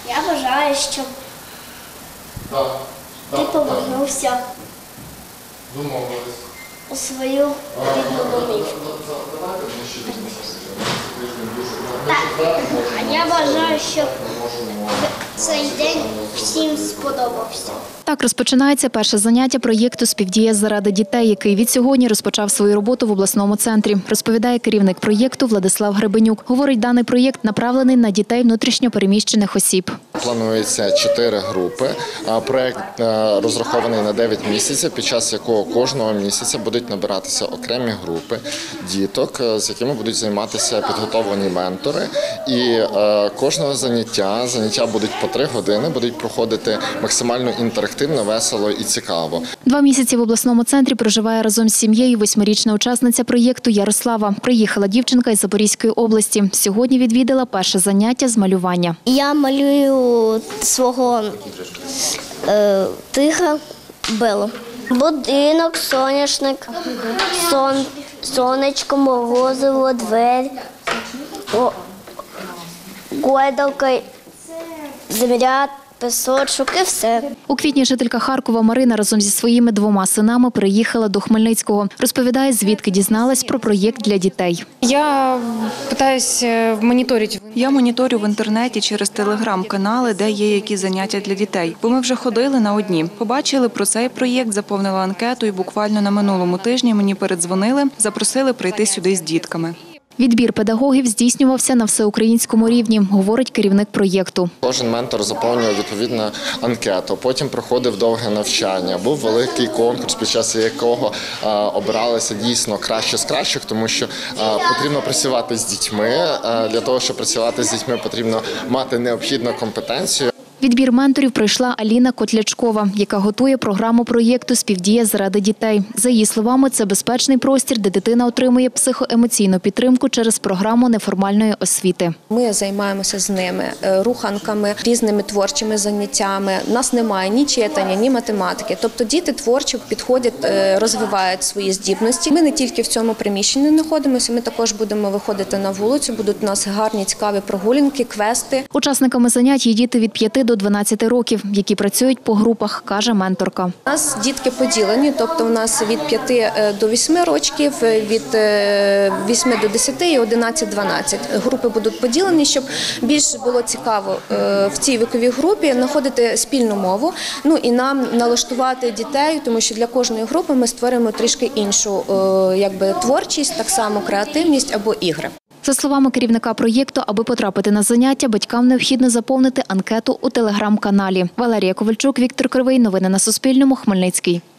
Я бажаю, щоб ти повернувся у свою рідну домівку. А я бажаю, щоб цей день всім сподобався. Так розпочинається перше заняття проєкту «Співдія заради дітей», який від сьогодні розпочав свою роботу в обласному центрі, розповідає керівник проєкту Владислав Гребенюк. Говорить, даний проєкт направлений на дітей внутрішньо переміщених осіб. Планується 4 групи. Проєкт розрахований на 9 місяців, під час якого кожного місяця будуть набиратися окремі групи діток, з якими будуть займатися підготовлені ментори. І кожного заняття будуть по 3 години, будуть проходити максимально інтерактивно, весело і цікаво. 2 місяці в обласному центрі проживає разом з сім'єю 8-річна учасниця проєкту Ярослава. Приїхала дівчинка із Запорізької області. Сьогодні відвідала перше заняття з малювання. Я малюю свого тигра Белу. Будинок, соняшник, сонечко, морозиво, двері, гойдалка, земля, пісочок і все. У квітні жителька Харкова Марина разом зі своїми 2 синами приїхала до Хмельницького. Розповідає, звідки дізналась про проєкт для дітей. Я моніторю в інтернеті через телеграм-канали, де є які заняття для дітей. Бо ми вже ходили на одні. Побачили про цей проєкт, заповнила анкету і буквально на минулому тижні мені передзвонили, запросили прийти сюди з дітками. Відбір педагогів здійснювався на всеукраїнському рівні, говорить керівник проєкту. Кожен ментор заповнював відповідну анкету, потім проходив довге навчання. Був великий конкурс, під час якого обиралися дійсно кращі з кращих, тому що потрібно працювати з дітьми. Для того, щоб працювати з дітьми, потрібно мати необхідну компетенцію. Відбір менторів пройшла Аліна Котлячкова, яка готує програму проєкту «Співдія заради дітей». За її словами, це безпечний простір, де дитина отримує психоемоційну підтримку через програму неформальної освіти. Ми займаємося з ними руханками, різними творчими заняттями. У нас немає ні читання, ні математики. Тобто діти творчо підходять, розвивають свої здібності. Ми не тільки в цьому приміщенні знаходимося, ми також будемо виходити на вулицю, будуть у нас гарні, цікаві прогулянки, квести. Учасниками занять є діти від 5 до 12 років, які працюють по групах, каже менторка. У нас дітки поділені, тобто у нас від 5 до 8 років, від 8 до 10 і 11-12. Групи будуть поділені, щоб більше було цікаво в цій віковій групі знаходити спільну мову, і нам налаштувати дітей, тому що для кожної групи ми створюємо трішки іншу творчість, так само креативність або ігри. За словами керівника проєкту, аби потрапити на заняття, батькам необхідно заповнити анкету у телеграм-каналі. Валерія Ковальчук, Віктор Кривий. Новини на Суспільному. Хмельницький.